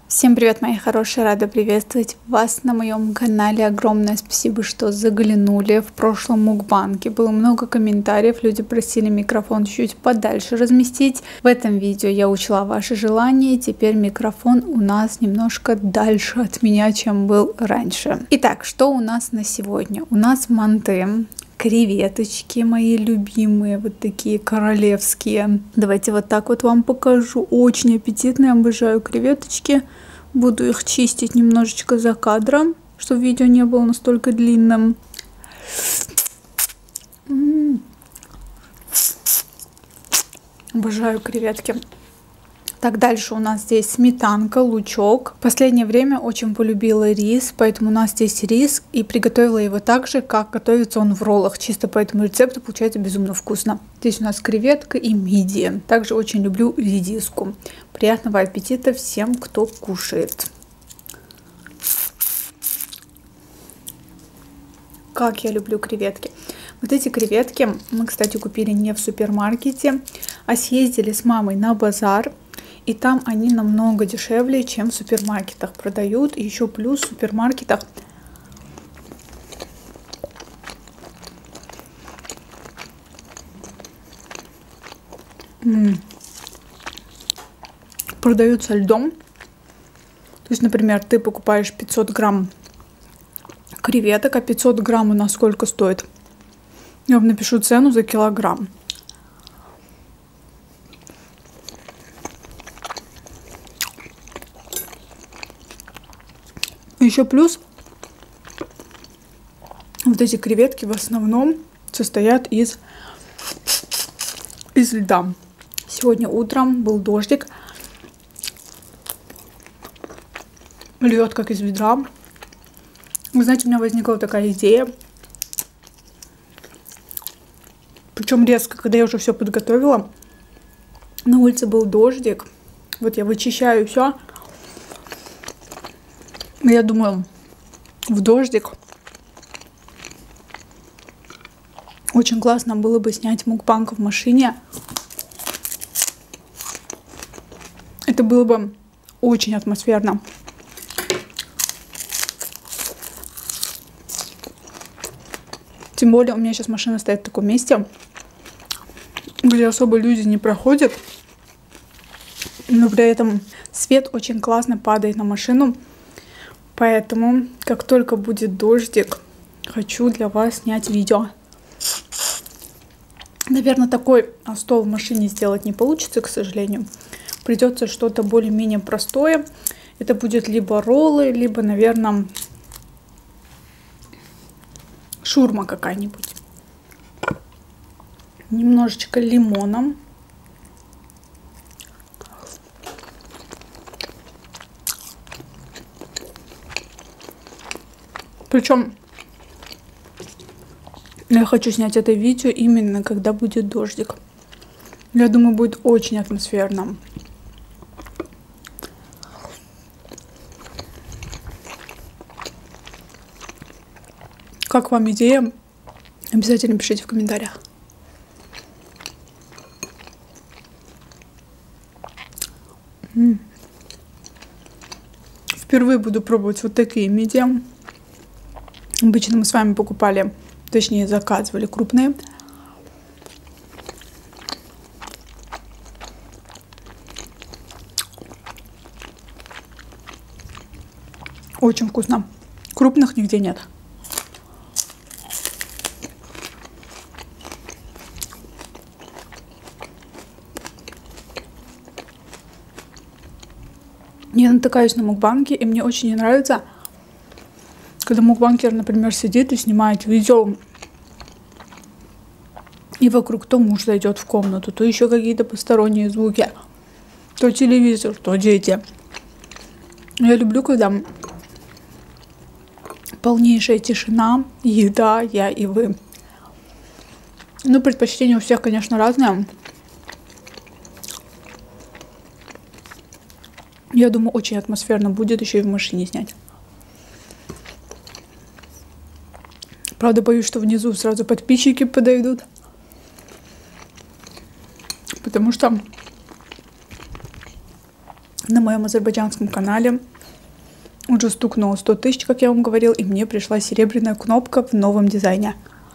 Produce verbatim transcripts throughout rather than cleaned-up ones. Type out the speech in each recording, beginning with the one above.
Всем привет, мои хорошие! Рада приветствовать вас на моем канале. Огромное спасибо, что заглянули. В прошлом мукбанге было много комментариев. Люди просили микрофон чуть подальше разместить. В этом видео я учла ваши желания. Теперь микрофон у нас немножко дальше от меня, чем был раньше. Итак, что у нас на сегодня? У нас манты. Креветочки мои любимые, вот такие королевские. Давайте вот так вот вам покажу. Очень аппетитные, обожаю креветочки. Буду их чистить немножечко за кадром, чтобы видео не было настолько длинным. М-м-м. Обожаю креветки. Так, дальше у нас здесь сметанка, лучок. В последнее время очень полюбила рис, поэтому у нас здесь рис. И приготовила его так же, как готовится он в роллах. Чисто по этому рецепту получается безумно вкусно. Здесь у нас креветка и мидии. Также очень люблю редиску. Приятного аппетита всем, кто кушает. Как я люблю креветки. Вот эти креветки мы, кстати, купили не в супермаркете, а съездили с мамой на базар. И там они намного дешевле, чем в супермаркетах продают. И еще плюс в супермаркетах м-м, продают со льдом. То есть, например, ты покупаешь пятьсот грамм креветок, а пятьсот грамм у нас сколько стоит? Я вам напишу цену за килограмм. Еще плюс, вот эти креветки в основном состоят из, из льда. Сегодня утром был дождик. Льет как из ведра. Вы знаете, у меня возникла такая идея. Причем резко, когда я уже все подготовила. На улице был дождик. Вот я вычищаю все. Я думаю, в дождик очень классно было бы снять мукбанг в машине. Это было бы очень атмосферно. Тем более у меня сейчас машина стоит в таком месте, где особо люди не проходят. Но при этом свет очень классно падает на машину. Поэтому, как только будет дождик, хочу для вас снять видео. Наверное, такой стол в машине сделать не получится, к сожалению. Придется что-то более-менее простое. Это будет либо роллы, либо, наверное, шаурма какая-нибудь. Немножечко лимоном. Причем я хочу снять это видео именно когда будет дождик. Я думаю, будет очень атмосферно. Как вам идея? Обязательно пишите в комментариях. М-м. Впервые буду пробовать вот такие мидии. Обычно мы с вами покупали, точнее заказывали крупные. Очень вкусно. Крупных нигде нет. Я натыкаюсь на мукбанги, и мне очень не нравится, когда мукбанкер, например, сидит и снимает видео, и вокруг то муж зайдет в комнату, то еще какие-то посторонние звуки, то телевизор, то дети. Я люблю, когда полнейшая тишина, еда, я и вы. Ну, предпочтения у всех, конечно, разные. Я думаю, очень атмосферно будет еще и в машине снять. Правда, боюсь, что внизу сразу подписчики подойдут. Потому что на моем азербайджанском канале уже стукнуло сто тысяч, как я вам говорил, и мне пришла серебряная кнопка в новом дизайне.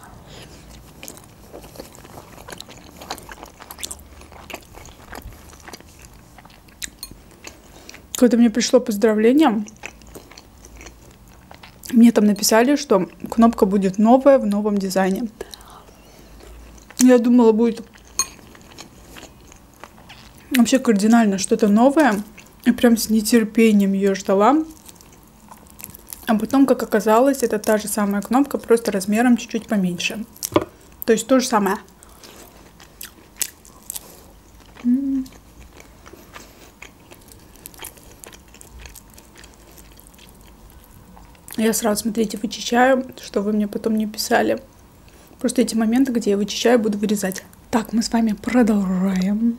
Когда мне пришло поздравление, мне там написали, что кнопка будет новая в новом дизайне. Я думала, будет вообще кардинально что-то новое. И прям с нетерпением ее ждала. А потом, как оказалось, это та же самая кнопка, просто размером чуть-чуть поменьше. То есть то же самое. Я сразу, смотрите, вычищаю, что вы мне потом не писали. Просто эти моменты, где я вычищаю, буду вырезать. Так, мы с вами продолжаем.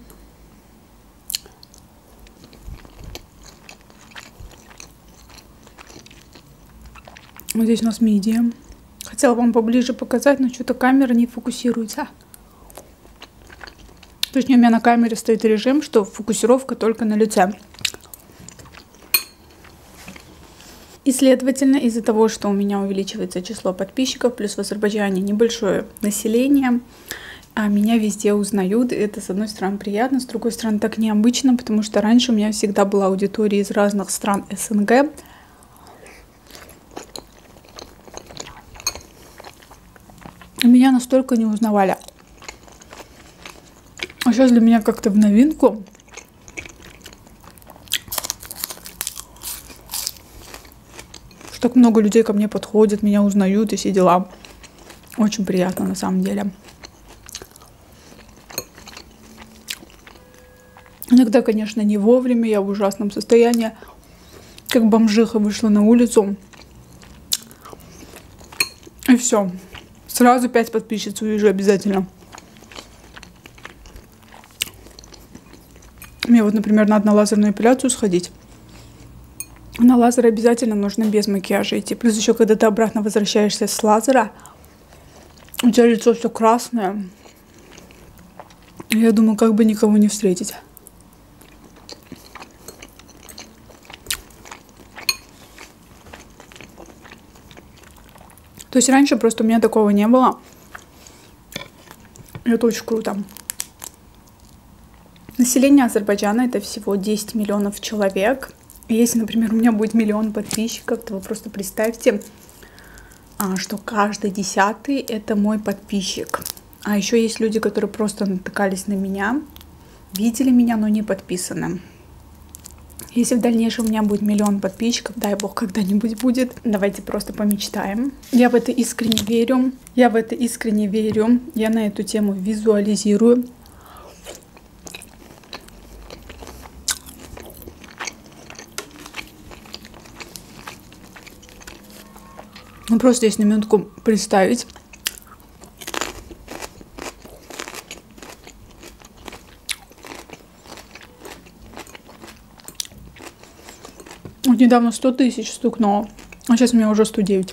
Вот здесь у нас мидия. Хотела вам поближе показать, но что-то камера не фокусируется. Точнее, у меня на камере стоит режим, что фокусировка только на лице. И, следовательно, из-за того, что у меня увеличивается число подписчиков, плюс в Азербайджане небольшое население, а меня везде узнают. Это, с одной стороны, приятно, с другой стороны, так необычно, потому что раньше у меня всегда была аудитория из разных стран СНГ. Меня настолько не узнавали. А сейчас для меня как-то в новинку. Так много людей ко мне подходят, меня узнают и все дела. Очень приятно на самом деле. Иногда, конечно, не вовремя, я в ужасном состоянии. Как бомжиха вышла на улицу. И все. Сразу пять подписчиц увижу обязательно. Мне вот, например, надо на лазерную эпиляцию сходить. На лазер обязательно нужно без макияжа идти. Плюс еще, когда ты обратно возвращаешься с лазера, у тебя лицо все красное. Я думаю, как бы никого не встретить. То есть раньше просто у меня такого не было. И это очень круто. Население Азербайджана это всего десять миллионов человек. Если, например, у меня будет миллион подписчиков, то вы просто представьте, что каждый десятый это мой подписчик. А еще есть люди, которые просто натыкались на меня, видели меня, но не подписаны. Если в дальнейшем у меня будет миллион подписчиков, дай бог когда-нибудь будет, давайте просто помечтаем. Я в это искренне верю. Я в это искренне верю. Я на эту тему визуализирую. Ну, просто если на минутку представить. Вот недавно сто тысяч стукнуло, а сейчас у меня уже сто девять.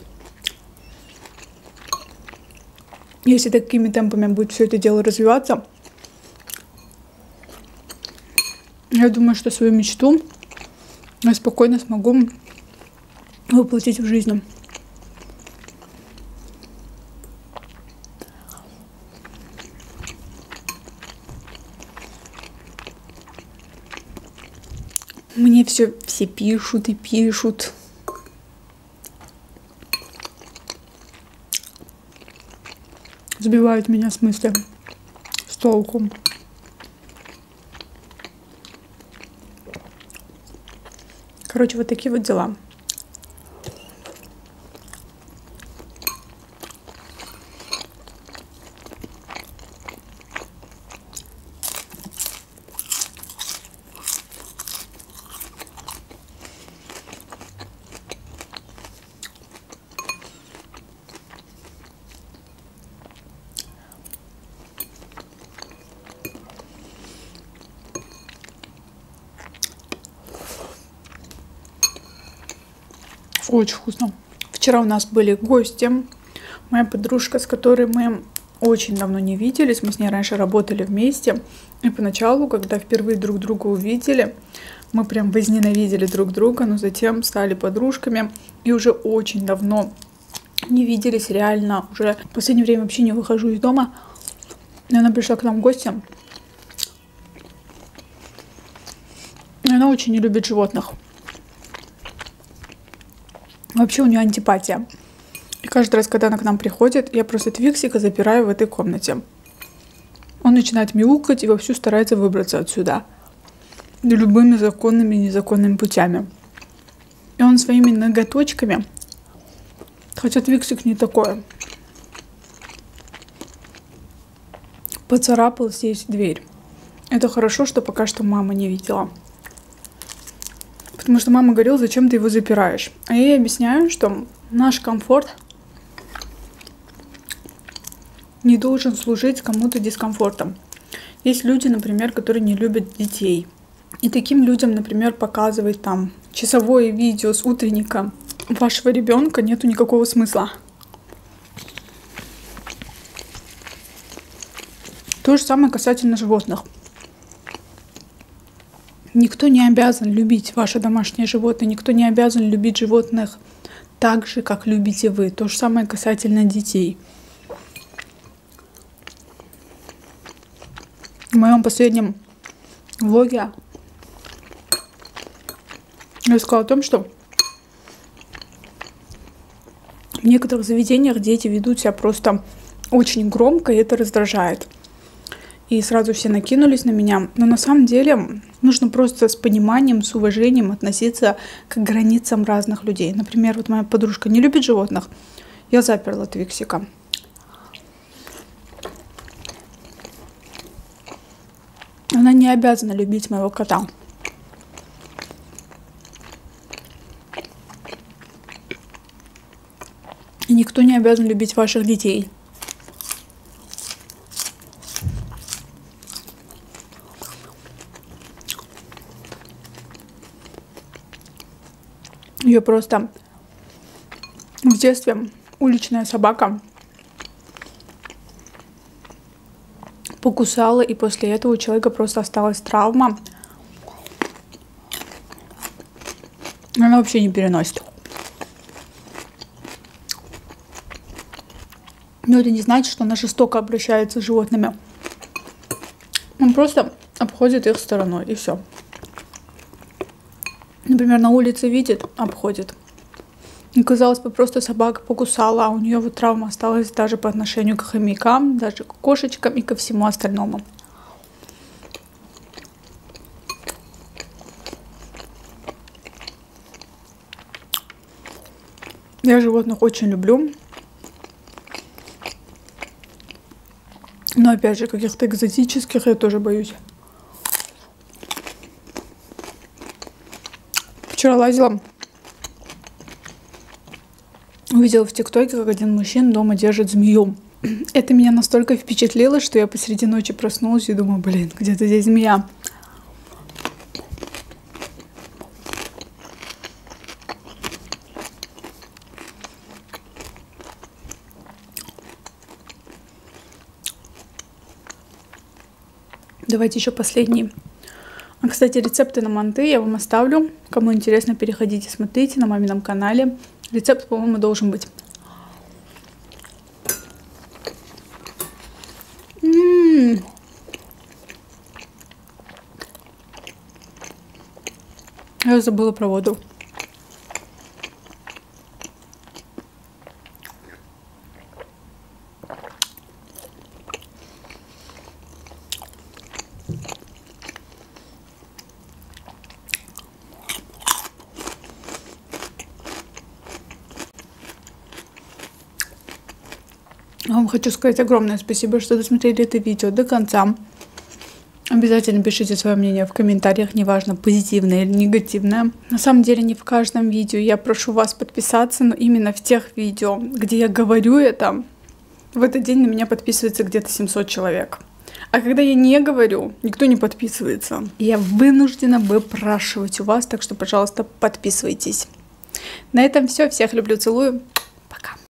Если такими темпами будет все это дело развиваться, я думаю, что свою мечту я спокойно смогу воплотить в жизнь. Мне все, все пишут и пишут. Сбивают меня с мысли, с толку. Короче, вот такие вот дела. Очень вкусно. Вчера у нас были гости. Моя подружка, с которой мы очень давно не виделись. Мы с ней раньше работали вместе. И поначалу, когда впервые друг друга увидели, мы прям возненавидели друг друга, но затем стали подружками. И уже очень давно не виделись, реально. Уже в последнее время вообще не выхожу из дома. И она пришла к нам в гости. И она очень не любит животных. Вообще у нее антипатия. И каждый раз, когда она к нам приходит, я просто Твиксика запираю в этой комнате. Он начинает мяукать и вовсю старается выбраться отсюда. Любыми законными и незаконными путями. И он своими ноготочками, хотя Твиксик не такой, поцарапал здесь дверь. Это хорошо, что пока что мама не видела. Потому что мама говорила, зачем ты его запираешь. А я ей объясняю, что наш комфорт не должен служить кому-то дискомфортом. Есть люди, например, которые не любят детей. И таким людям, например, показывать там часовое видео с утренника вашего ребенка нету никакого смысла. То же самое касательно животных. Никто не обязан любить ваше домашнее животное, никто не обязан любить животных так же, как любите вы. То же самое касательно детей. В моем последнем влоге я сказала о том, что в некоторых заведениях дети ведут себя просто очень громко, и это раздражает. И сразу все накинулись на меня. Но на самом деле нужно просто с пониманием, с уважением относиться к границам разных людей. Например, вот моя подружка не любит животных. Я заперла Твиксика. Она не обязана любить моего кота. И никто не обязан любить ваших детей. Ее просто в детстве уличная собака покусала, и после этого у человека просто осталась травма. Она вообще не переносит. Но это не значит, что она жестоко обращается с животными. Он просто обходит их стороной, и все. Например, на улице видит, обходит. И, казалось бы, просто собака покусала, а у нее вот травма осталась даже по отношению к хомякам, даже к кошечкам и ко всему остальному. Я животных очень люблю. Но опять же, каких-то экзотических я тоже боюсь. Вчера лазила, увидела в ТикТоке, как один мужчина дома держит змею. Это меня настолько впечатлило, что я посреди ночи проснулась и думаю, блин, где-то здесь змея. Давайте еще последний. А, кстати, рецепты на манты я вам оставлю. Кому интересно, переходите, смотрите на мамином канале. Рецепт, по-моему, должен быть. М-м-м. Я забыла про воду. Я вам хочу сказать огромное спасибо, что досмотрели это видео до конца. Обязательно пишите свое мнение в комментариях, неважно, позитивное или негативное. На самом деле не в каждом видео я прошу вас подписаться, но именно в тех видео, где я говорю это, в этот день на меня подписывается где-то семьсот человек. А когда я не говорю, никто не подписывается. Я вынуждена выпрашивать у вас, так что, пожалуйста, подписывайтесь. На этом все. Всех люблю, целую.